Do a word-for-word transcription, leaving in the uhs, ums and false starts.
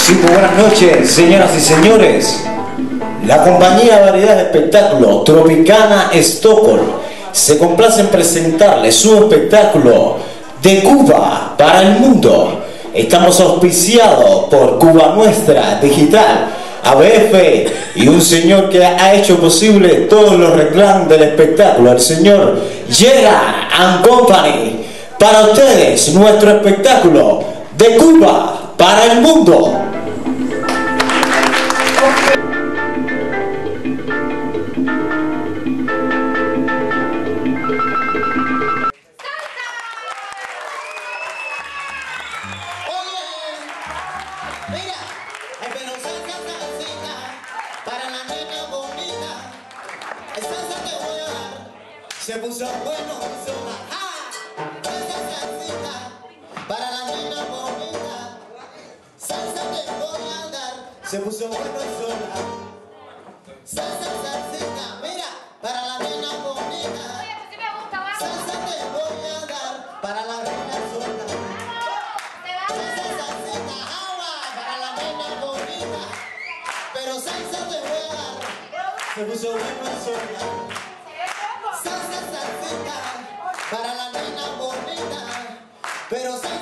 Sí, pues buenas noches, señoras y señores. La compañía Variedad de Espectáculo Tropicana Stockholm se complace en presentarles su espectáculo de Cuba para el mundo. Estamos auspiciados por Cuba Nuestra Digital, A B F y un señor que ha hecho posible todos los reclamos del espectáculo, el señor Gerard and Company. Para ustedes, nuestro espectáculo de Cuba para el mundo. Se puso bueno sola, ¡ah! Esa salsita para la nena bonita. Salsa te voy a dar. Se puso bueno sola. Salsa, salsita, mira, para la nena bonita. Salsa te voy a dar para la nena sola. Salsa, salsita, agua para la nena bonita. Pero salsa te voy a dar. Se puso bueno sola. Salsa, salsita, para la nena bonita, pero